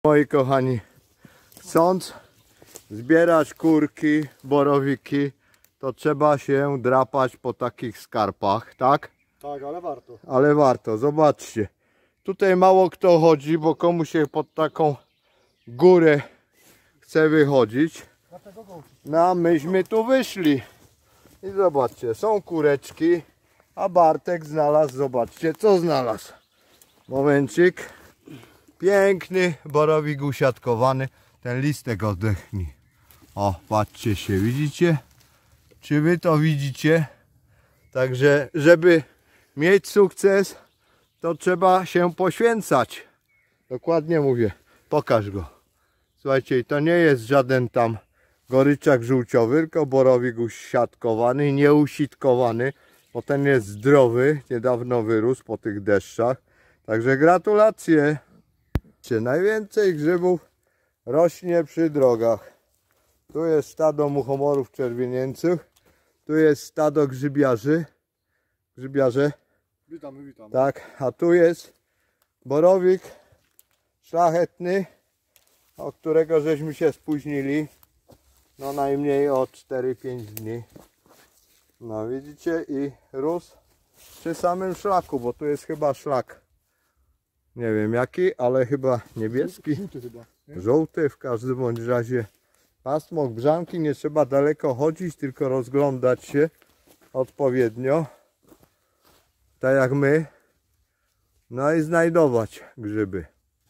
Moi kochani, chcąc zbierać kurki, borowiki, to trzeba się drapać po takich skarpach, tak? Tak, ale warto. Ale warto, zobaczcie. Tutaj mało kto chodzi, bo komu się pod taką górę chce wychodzić. No a myśmy tu wyszli. I zobaczcie, są kureczki, a Bartek znalazł, zobaczcie co znalazł. Momencik. Piękny borowik usiatkowany. Ten listek oddechnij. O, patrzcie się, widzicie? Czy wy to widzicie? Także, żeby mieć sukces, to trzeba się poświęcać. Dokładnie mówię. Pokaż go. Słuchajcie, to nie jest żaden tam goryczak żółciowy, tylko borowik usiatkowany, nieusitkowany, bo ten jest zdrowy, niedawno wyrósł po tych deszczach. Także gratulacje. Najwięcej grzybów rośnie przy drogach. Tu jest stado muchomorów czerwienieńcych, tu jest stado grzybiarzy. Grzybiarze. Witamy, witamy. Tak, a tu jest borowik szlachetny, o którego żeśmy się spóźnili. No najmniej o 4-5 dni. No widzicie, i rósł przy samym szlaku, bo tu jest chyba szlak. Nie wiem jaki, ale chyba niebieski. Żółty chyba. Nie? Żółty, w każdym bądź razie pasmo grzanki, nie trzeba daleko chodzić, tylko rozglądać się odpowiednio, tak jak my, no i znajdować grzyby.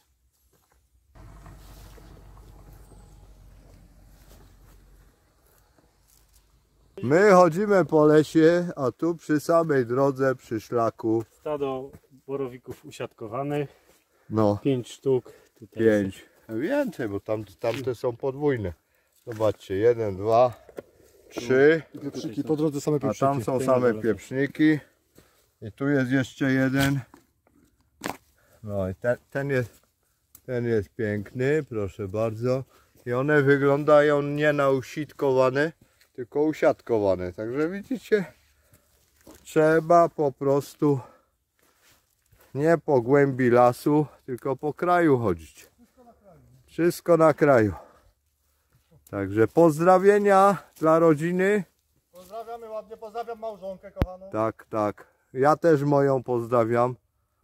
My chodzimy po lesie, a tu przy samej drodze, przy szlaku, Stado borowików usiadkowanych, no 5 sztuk. Tutaj 5, więcej, bo tamte są podwójne. Zobaczcie, 1, 2, 3, I pieprzniki, po drodze same a pieprzniki. tam są same pieprzniki. I tu jest jeszcze jeden. No i ten jest piękny, proszę bardzo. I one wyglądają nie na usiatkowane, tylko usiatkowane. Także widzicie, trzeba po prostu nie po głębi lasu, tylko po kraju chodzić. Wszystko na kraju. Także pozdrowienia dla rodziny. Pozdrawiamy ładnie, pozdrawiam małżonkę kochaną. Tak, tak. Ja też moją pozdrawiam.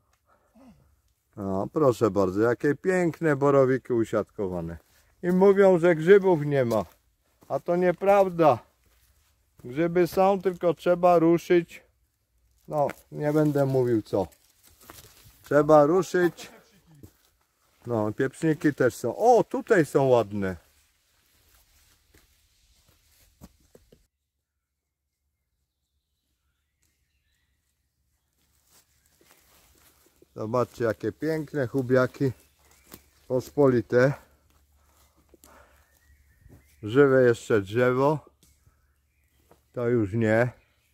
No, proszę bardzo, jakie piękne borowiki usiatkowane. I mówią, że grzybów nie ma. A to nieprawda. Grzyby są, tylko trzeba ruszyć. No, nie będę mówił co. Trzeba ruszyć. No, pieprzniki też są. O, tutaj są ładne. Zobaczcie, jakie piękne chubiaki pospolite. Żywe jeszcze drzewo. To już nie.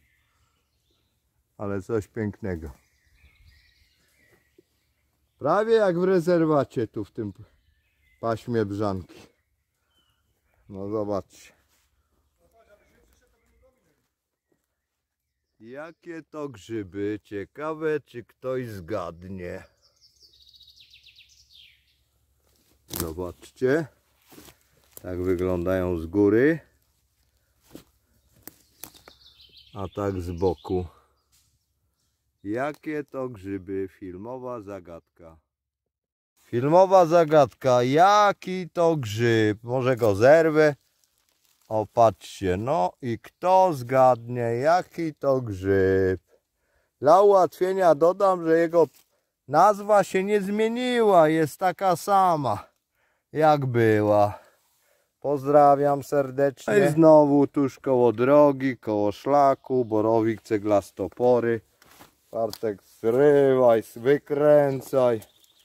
Ale coś pięknego. Prawie jak w rezerwacie tu w tym paśmie Brzanki. No zobaczcie. Jakie to grzyby? Ciekawe, czy ktoś zgadnie. Zobaczcie. Tak wyglądają z góry. A tak z boku. Jakie to grzyby? Filmowa zagadka. Filmowa zagadka. Jaki to grzyb? Może go zerwę? O, patrzcie, no i kto zgadnie, jaki to grzyb? Dla ułatwienia dodam, że jego nazwa się nie zmieniła, jest taka sama, jak była. Pozdrawiam serdecznie. No i znowu tuż koło drogi, koło szlaku, borowik ceglastopory. Bartek, zrywaj, wykręcaj.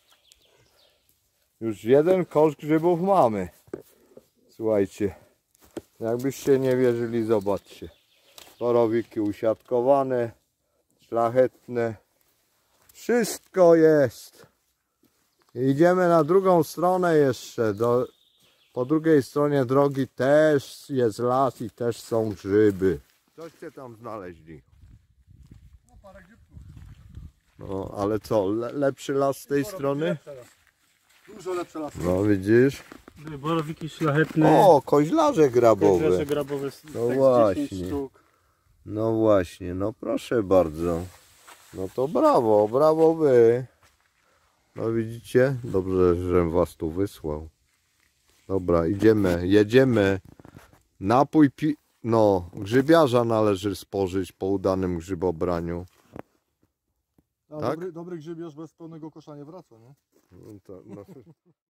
Już jeden kosz grzybów mamy. Słuchajcie. Jakbyście nie wierzyli, zobaczcie. Borowiki usiatkowane, szlachetne. Wszystko jest. Idziemy na drugą stronę jeszcze. Po drugiej stronie drogi też jest las i też są grzyby. Coście tam znaleźli? No parę grzybków. No ale co, lepszy las z tej strony? Tu dużo lepsze lasy. No widzisz? Borowiki szlachetne. O, koźlarze grabowe. Koźlarze grabowe, No tak z właśnie. 10 sztuk. No właśnie, no proszę bardzo. No to brawo, brawo wy. No widzicie? Dobrze, że was tu wysłał. Dobra, idziemy, jedziemy. Napój no, grzybiarza należy spożyć po udanym grzybobraniu. A Tak? dobry grzybiarz bez pełnego kosza nie wraca, nie? No to, no.